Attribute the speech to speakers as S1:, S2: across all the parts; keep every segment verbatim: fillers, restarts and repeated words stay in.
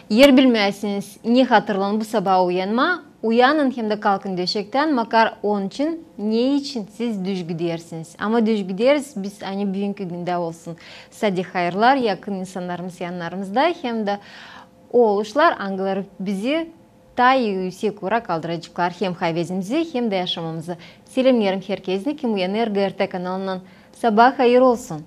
S1: Yer bilmezsiniz, ne hatırlan bu sabah uyanma, uyanın hem de kalkın döşekten, makar onun için, ne için siz düş gidersiniz. Ama düş gideriz, biz hani bugünkü günde olsun. Sadi hayırlar, yakın insanlarımız yanlarımızda, hem de o oluşlar, angılar bizi tay yüksek olarak kaldıracaklar. Hem hayvezimizi, hem de yaşamamızı. Selamlarım herkesine, kim uyanır G R T kanalından. Sabah hayır olsun.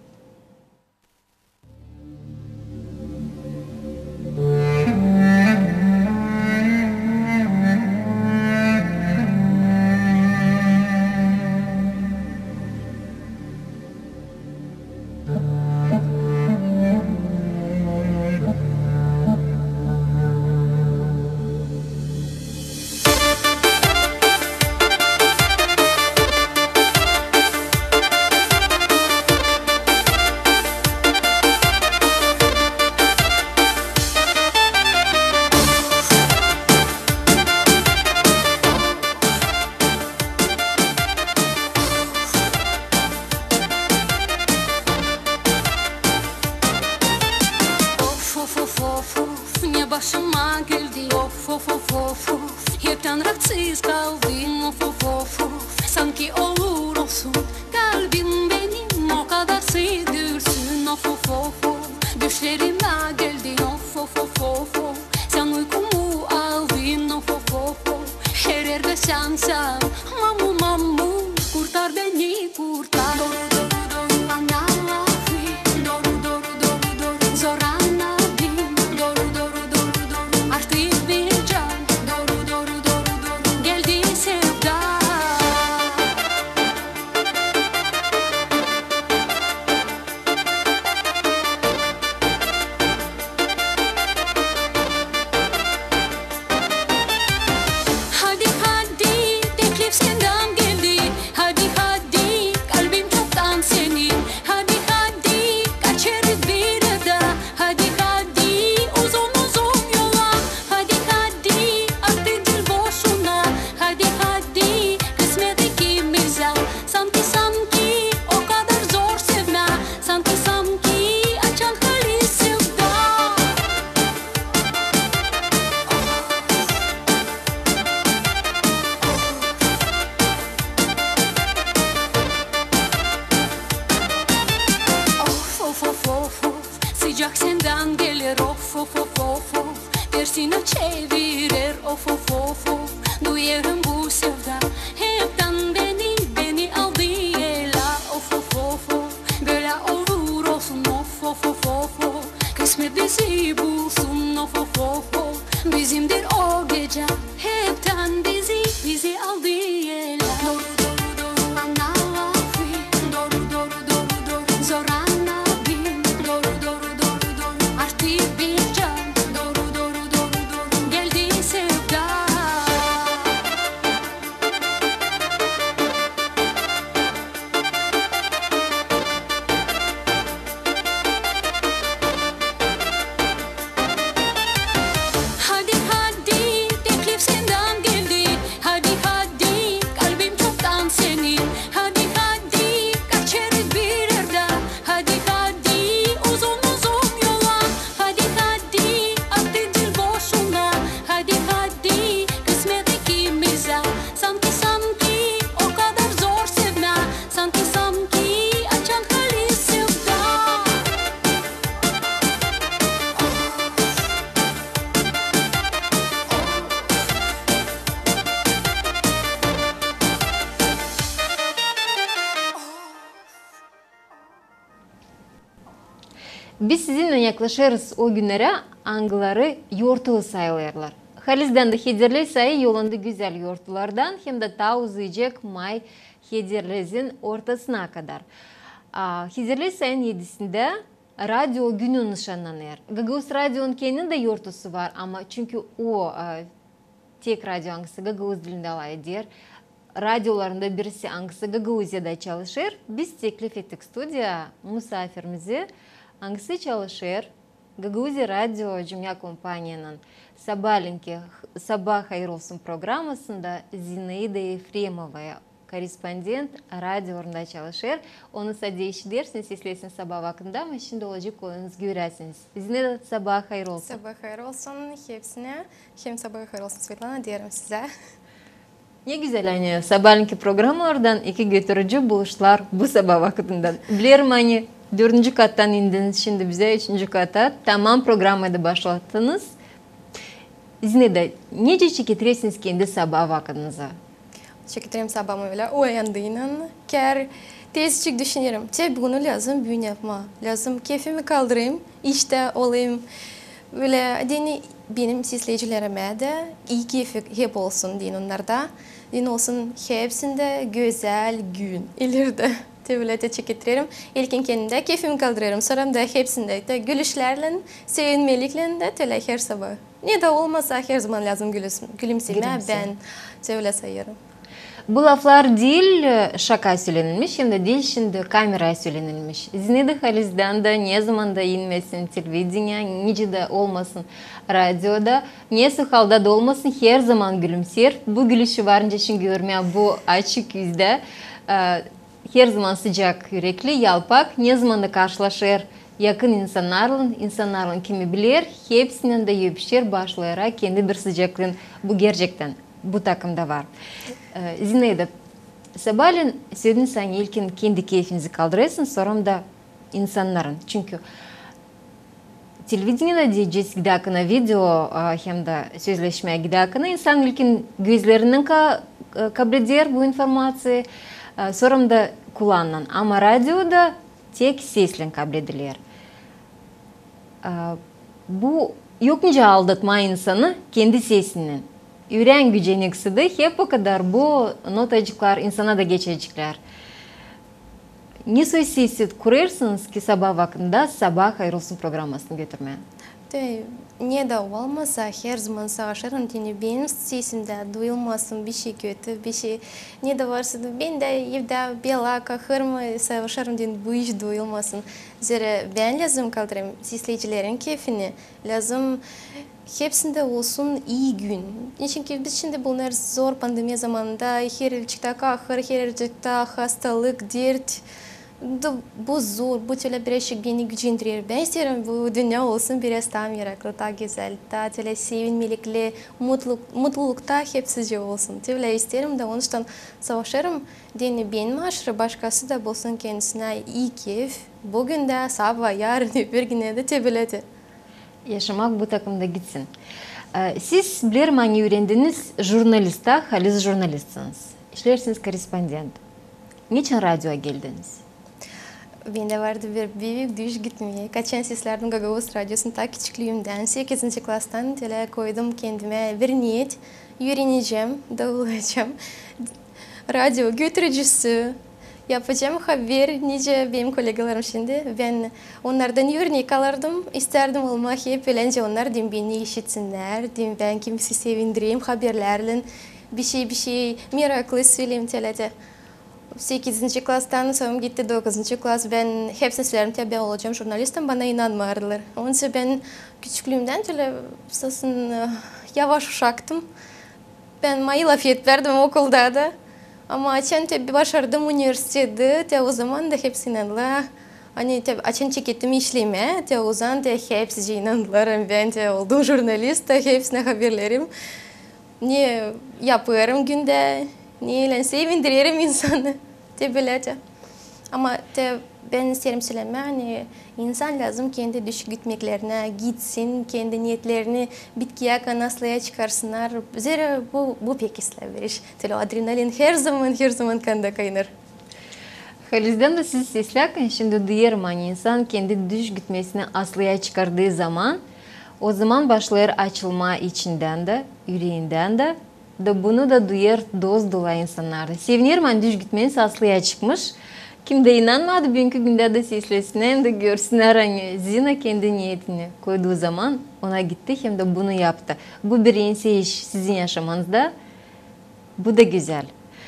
S2: Başıma geldi of of of of of hepten rahatsız kaldım of of of of sanki olur olsun kalbim benim o kadar sevdirsün of of of of düşlerime geldin of of of of of sen uykumu aldın of of of of her yerde sensen mamu mamu kurtar beni kurtar Sıcak senden gelir of of of of of tersine çevirir of of of of duyarım bu sevda hepten beni beni aldı ela of of of of böyle olur olsun of of of of of kısmet bizi bulsun of of of of bizimdir o gece hepten bizi bizi aldı ela
S1: Biz sizinle yaklaşırız o günlere, angıları yortulu sayılırlar. Halizden de hederli sayı yolunda güzel yortulardan hem de ta uzayacak may hederlezin ortasına kadar. Hederli sayın yedisinde radyo günü nişanlanır. Gagavuz radyonun kendinde yortusu var ama çünkü o tek radyo angısı Gagavuz dilinde alaydır. Radyolarında birisi angısı Gagavuz'da çalışır. Biz teklif ettik stüdyoya misafirimizi. Angısı çalışır. Gagauzi Radyo Cümle Kompanya'nın Sabahlinki Sabah Hayır Olsun programmasında Zinaida Efremova'ya korrespondent radyolarında çalışır. Onu sadece işlersin, seslesin sabah vakında ama şimdi olacak olanınız göresiniz. Bizine de sabah hayır olsun.
S3: Sabah hayır olsun hepsine. Hem sabah hayır olsun Svetlana diyelim size.
S1: Ne güzel hani sabahınki programlardan iki götürücü buluşlar bu sabah vaktinden. Bilirim hani dördüncü kattan indiniz şimdi bize üçüncü kata. Tamam programı da başlattınız. Zinede nece çeketirsiniz kendi sabah vaktinize?
S3: Çeketirim sabahımı öyle uyandığından. Ker tezcik düşünüyorum. Te bunu lazım büyün yapma. Lazım keyfimi kaldırayım. İşte olayım. Böyle dini benim izleyicilerime de iyi keyfi hep olsun din onlarda. Din olsun hepsinde güzel gün ileride. Böyle de çeketirim. İlkin kendimde keyfimi kaldırırım. Sonra da hepsinde de gülüşlerle, sevinmelikle de tele her sabah. Ne de olmasa her zaman lazım gülümseme. Ben öyle sayarım.
S1: Bu laflar değil şaka söylenilmiş, hem de değil şimdi kameraya söylenilmiş. Zinede Haliz'den de ne zaman da inmesin televizyona, nice de olmasın radyoda, ne halda da olmasın her zaman gülümser. Bu gülüşü varınca için görmeye bu açık yüzde her zaman sıcak yürekli, yalpak, ne zaman da karşılaşır yakın insanlarla, insanlarla kimi bilir, hepsinin de öpüşür, başlayarak kendi bir sıcaklığın bu gerçekten. Bu takımda var. Zineyde, sabahleyin söyledin sen ilkin kendi keyfinizi kaldırırsın, sonra da insanların. Çünkü televizyonda diyeceğiz gidakına video hem de sözleşmeye gidakına insan ilkin gözlerinin kabul eder bu informasyayı, sonra da kullanan. Ama radyoda tek sesle kabul edilir. Bu yokmuca aldatma insanı kendi sesinden. Yüreğin gücenikse de hep o kadar bu notacıklar insana da geçecekler. Ne söz sesi kurarsanız ki sabah vaktinde sabah hayır olsun programmasını götürmeye?
S3: De, ne de olmasa her zaman savaşırım. Yani benim sesimde duyulmasın bir şey kötü, bir şey ne de varsa da ben de evde bela kahırma savaşırım diye bu iş duyulmasın. Zira ben lazım kaldırayım izleyicilerin keyfini, lazım hepsinde olsun iyi gün. Çünkü biz şimdi bunlar zor pandemi zamanında her ilçikte kahır, her ilçikte hastalık, dert. Bu zor, bu tele birazcık beni gücendirir. Ben isterim bu dünya olsun biraz daha meraklı, daha güzel, daha tele sevinmelikli, mutluluk, mutlulukta hepsice olsun. Tele isterim de onun için savaşırım. Deni benim aşırı başkası da olsun kendisine iyi keyif. Bugün de sabah, yarın, bir güne de tebeledi.
S1: Yaşamak bu takımda gitsin. Siz bilirim hani öğrendiniz jurnalista, Haliz jurnalistsiniz. İşlersiniz korrespondent. Niçin radyoya geldiniz?
S3: Bende vardı bir büyük düş gitmeye. Kaçan seslerden Gagavuz Radyosu'nu ta küçüklüğümden sekizinci klastan tele koydum kendime bir niyet. Öğreneceğim, davulacağım. Radyo götürücüsü yapacağım haber. Nice benim kolegalarım şimdi. Ben onlardan örnek alırdım. İsterdim olmak hep öylece onlar dem beni işitsinler. Dem ben kimisi sevindireyim haberlerle. Bir şey bir şey meraklı söyleyeyim telede. sekizinci klastan sonra gitti dokuzuncu klas. Ben hepsini söylerim ki ben olacağım jurnalistim. Bana inanmadılar. Onun için ben küçüklüğümden öyle yavaş uşaktım. Ben mayı laf verdim okulda da. Ama açan tabi başardım üniversitede. Te o zaman da hepsi inandılar. Hani tabi açan çekettim işleme. Te o zaman da hepsi inandılar. Ben de oldum jurnalist. Hepsine haberlerim. Ne yapıyorum günde. Neyle sevindiririm insanı. Te böylece. Ama te ben isterim söyleme. Hani insan lazım kendi düş gitmeklerine gitsin. Kendi niyetlerini bitkiye kanaslaya çıkarsınlar. Zira bu, bu pek isteviş. Telo adrenalin her zaman her zaman kanda kaynar.
S1: Haliz'den de siz seslerken şimdi duyarım hani insan kendi düş gitmesini aslaya çıkardığı zaman o zaman başlar açılma içinden de, yüreğinden de. Da bunu da duyar doz dolu insanlar da. Sevinirim hani düş gitmeniz aslıya çıkmış. Kim de inanmadı bugünkü günde de seslesinler de görsünler hani Zina kendi niyetini koyduğu zaman ona gitti hem de bunu yaptı. Bu birinci iş sizin yaşamanızda. Bu da güzel.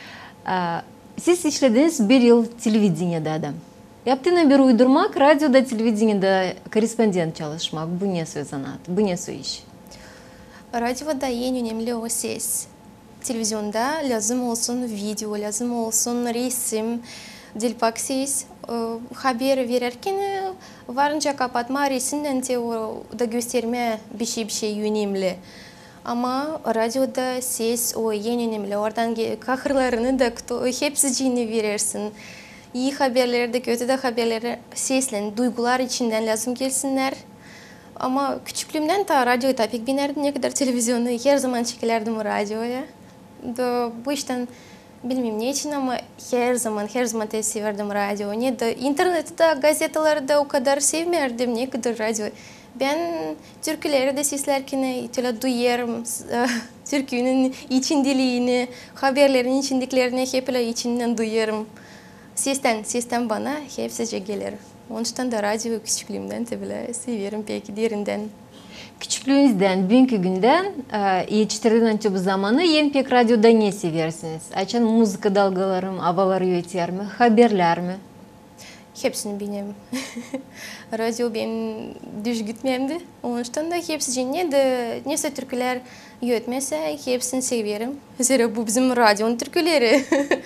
S1: Siz işlediniz bir yıl televizyonda adam. Yaptığınız bir uydurmak, radyoda, televizyonda korrespondent çalışmak. Bu ne söz sanat, bu ne söz iş?
S3: Radyoda en önemli o ses. televizyonda lazım olsun video, lazım olsun resim, dilpaksiz haber verirken varınca kapatma resimden de da gösterme bir şey bir şey önemli. Ama radyoda ses o en önemli. Oradan kahırlarını da hepsini verirsin. İyi haberlerde, kötü de haberleri seslen, duygular içinden lazım gelsinler. Ama küçüklüğümden ta radyoyu da pek binerdim. Ne kadar televizyonu her zaman çekilerdim radyoya. Da bu işten bilmem ne için ama her zaman her zaman da severdim radyo. Ne de internette, gazetelerde o kadar sevmerdim ne kadar radyo. Ben türküleri de seslerken öyle duyarım. Türkünün içindeliğini, haberlerin içindekilerini hep öyle içinden duyarım. Sesten, sesten bana hepsice gelir. Onun için de radyo küçüklüğümden de bile severim peki derinden.
S1: Küçüklüğünüzden, bugünkü günden yetiştirdiğiniz bu zamanı en pek radyoda ne seversiniz? Açın müzik dalgaları mı, havaları öter mi, haberler mi?
S3: Hepsini benim. Radyo benim düş gitmemdi. Onun için de hepsi ne de neyse türküler yötmese hepsini severim. Zira bu bizim radyonun türküleri.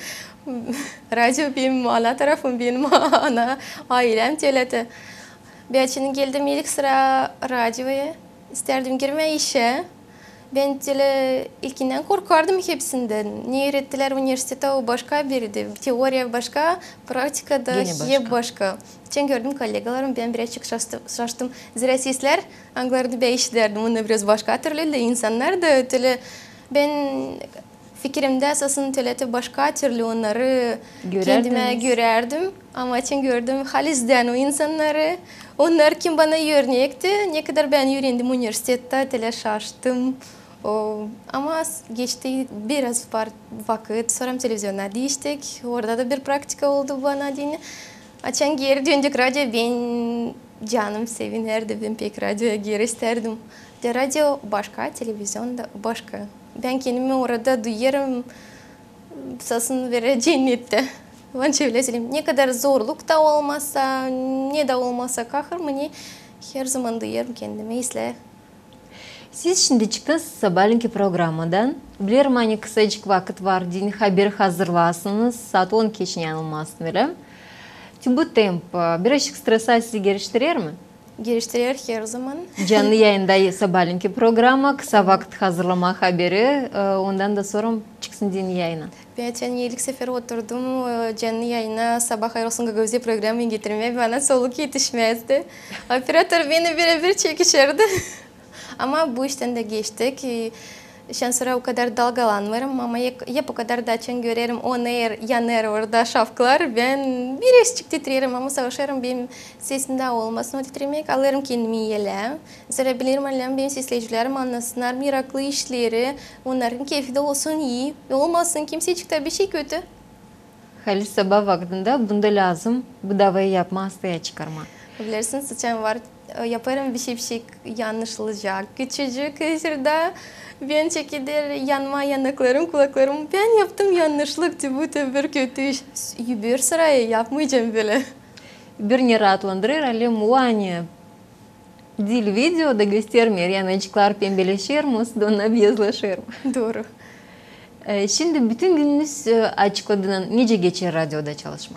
S3: Radyo benim ana tarafım, benim ana ailem töleti. Ben şimdi geldim ilk sıra radyoya. İsterdim girme işe. Ben tele ilkinden korkardım hepsinden. Ne öğrettiler üniversitede o başka biriydi. Teoriya başka, praktikada hep başka. Ben gördüm kolegalarım, ben birazcık şaştım. Zira sesler Anglar'da ben işlerdim. Onu biraz başka türlü insanlar da tele ben fikrimde esasın tele başka türlü onları kendime görerdim. Ama ben gördüm Halis'den o insanları. Onlar kim bana örnekti. Ne kadar ben öğrendim üniversitede tele şaştım. O, ama geçti biraz vakit, sonra televizyona değiştik. Orada da bir praktika oldu bana diyene. Açan geri döndük radyo, ben canım sevinirdi, ben pek radyoya geri isterdim. De radyo başka, televizyon da başka. Ben kendimi orada duyarım, sasın vere cennette. Ben şöyle söyleyeyim, ne kadar zorluk da olmasa, ne de olmasa kahır mı ne, her zaman duyarım kendimi, izle.
S1: Siz şimdi çıktınız sabahleyin programmadan. Bilirim hani kısacık vakit var diye haber hazırlasınız. Saat on geçin yanılmazsın öyle. Bu temp birazcık stresa sizi geliştirir mi?
S3: Geliştirir her zaman.
S1: Canlı yayında sabahleyin programı, kısa vakit hazırlama haberi. Ondan da sonra çıksın diye yayına.
S3: Ben ilk sefer oturdum canlı yayına sabah hayırlısın Gagavzi programı getirmeye. Bana soluk yetişmezdi. Operatör beni birebir çekişirdi. Ama bu işten de geçtik. Şan sonra o kadar dalgalanmıyorum ama hep o kadar da açın görerim. Onlar yanar orada şafklar. Ben birazcık titrerim ama savaşırım. Benim sesimde olmasın o titremek. Alırım kendimi yele. Zira bilirim alem benim sesleyicilerim anlasınlar. Miraklı işleri. Onların keyfi de olsun iyi. Olmasın kimse çıktı bir şey kötü.
S1: Halis sabah vaktinde bunda lazım. Bu davayı yapma hastaya çıkarma.
S3: Bilirsin sıçan var. Yaparım bir şey bir şey yanlış olacak. Küçücük şurada ben çekilir yanma yanaklarım, kulaklarım. Ben yaptım yanlışlık diye bu bir kötü iş. Bir sırayı yapmayacağım böyle.
S1: Bir ne rahatlandırır, ale muani dil videoda göstermiyor. Yani açıklar pembeleşir mi, sonra beyazlaşır mı?
S3: Doğru.
S1: Şimdi bütün gününüz açık odadan nece geçer radyoda çalışmak?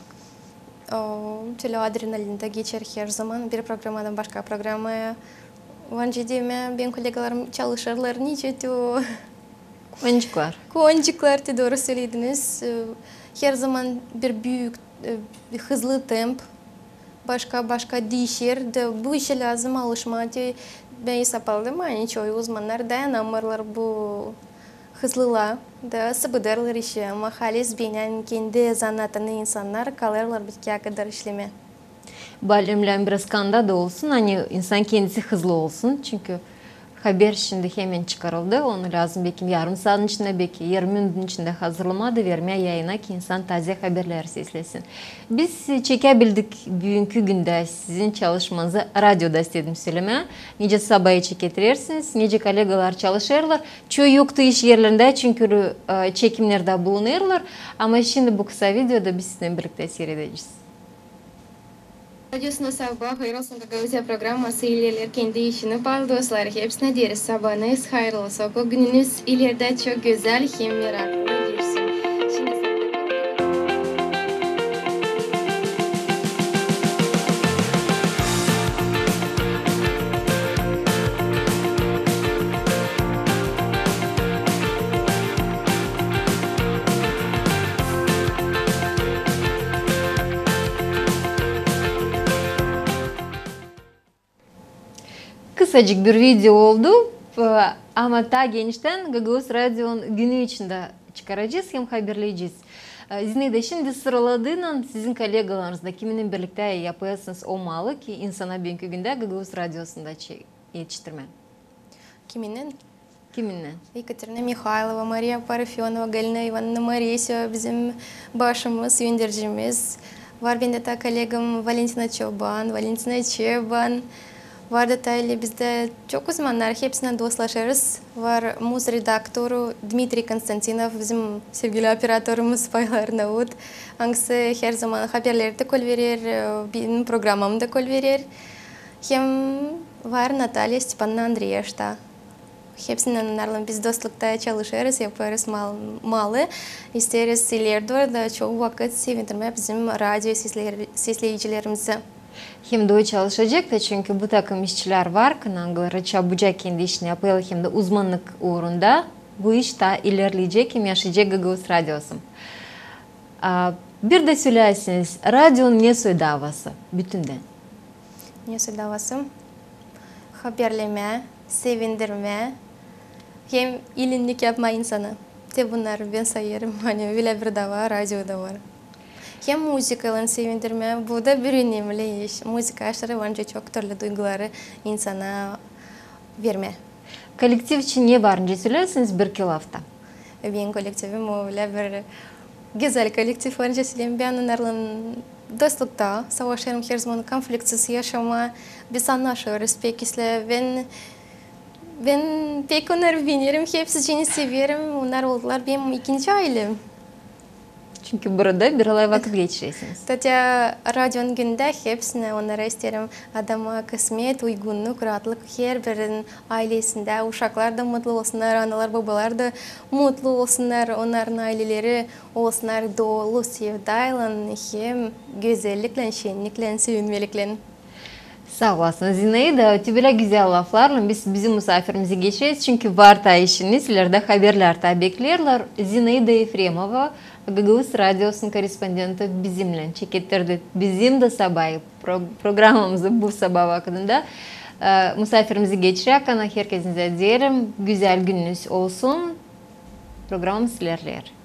S3: Tele adrenalinde geçer her zaman bir programdan başka programaya. Önce deme ben kolegalarım çalışırlar nice to.
S1: Koncuklar.
S3: Koncuklar de doğru söylediniz. Her zaman bir büyük, bir hızlı temp. Başka başka değişir de bu işe lazım alışma diye ben hesap aldım. Aynı çoğu uzmanlar dayanamırlar bu hızlıla da sıbıdırlar işi ama halis benim kendi zanatını insanlar kalırlar bitkiye kadar işleme.
S1: Balimlen biraz kanda da olsun, hani insan kendisi hızlı olsun çünkü haber şimdi hemen çıkarıldı, onu lazım belki yarım saatin içinde belki yirmi minutun içinde hazırlama da vermeye yayına ki insan taze haberler seslesin. Biz çekebildik bugünkü günde sizin çalışmanızı radyoda istedim söylemeye. Nice sabahı çeketirsiniz, nice kolegalar çalışırlar. Çoğu yoktu iş yerlerinde çünkü çekimlerde bulunurlar ama şimdi bu kısa videoda biz sizinle birlikte seyredeceğiz.
S3: Radyosuna sabah, hayırlı olsun Gagavuzya programması ilerler kendi işini bal dostlar. Hepsine deriz sabahınız hayırlı olsun. O gününüz ileride çok güzel hem meraklı geçsin. Şimdi
S1: Kısacık bir video oldu ama ta gençten Gagavuz Radyo'nun günü içinde çıkaracağız hem haberleyeceğiz. Zineyde şimdi sıraladığından sizin kolegalarınızda kiminle birlikte yapıyorsunuz olmalı ki insana bugünkü günde Gagavuz Radyosu'nda yetiştirme.
S3: kiminle?
S1: Kiminle?
S3: Ekaterina Mikhailova, Maria Parafyonova, Galina Ivanovna Marisyo bizim başımız, yöndericimiz. Var benim de kolegam Valentina Çoban, Valentina Çeban. Var detaylı bizde çok uzmanlar, hepsine dostlaşırız. Var muz redaktörü Dmitri Konstantinov, bizim sevgili operatörümüz Paylar Navut. Hangisi her zaman haberleri de kol verir, benim programım da kol verir. Hem var Natalya Stepanna Andreevna. Hepsinden onlarla biz dostlukta çalışırız, yaparız mal, malı. İsteriz ileride de çok vakit sevindirme bizim radyo seslayıcılarımızı.
S1: Hem de o çalışacak da çünkü bu takım işçiler var ki Anglara çabucak kendi işini yapıyor hem de uzmanlık uğrunda bu iş daha ilerleyecek hem yaşayacak Gagavuz Radyosu. Bir de söylersiniz, radyonun ne soy davası bütünden?
S3: Ne soy davası? Haberleme, sevindirme, hem ilinlik yapma insanı. Te bunlar ben sayarım, hani öyle bir dava radyoda var. Hem müzikalan sevindirme, bu da bir önemli iş. Müzik aşırı bence çok türlü duyguları insana verme.
S1: Kolektif için ne var önce söylersiniz bir kilafta?
S3: Benim kolektifim öyle bir güzel kolektif önce söyleyeyim. Ben onlarla dostlukta savaşırım her zaman konfliktsiz yaşama. Biz anlaşıyoruz pekisle. Ben ben pek onları beğenirim, hepsini severim. Onlar oldular benim ikinci ailem.
S1: Çünkü burada bir olay vakit geçirirsiniz.
S3: Tabii radyonun günde hepsine onlara isterim. Adama kısmet, uygunluk, rahatlık her birinin ailesinde. Uşaklar da mutlu olsunlar, analar, babalar da mutlu olsunlar. Onların aileleri olsunlar dolu, sevdayla, hem güzellikle, şenlikle, sevinmelikle.
S1: Sağ olasın Zinaida. Tübele güzel laflarla biz bizim misafirimizi geçeceğiz. Çünkü var da işiniz, ileride haberler da beklerler. Zinaida Efremova, Gagavuz Radyosu'nun korespondenti bizimle çekettirdi. Bizim de sabah pro programımızı bu sabah vakitinde e, misafirimizi geçirerek herkese diyelim güzel gününüz olsun. Programımız ilerler.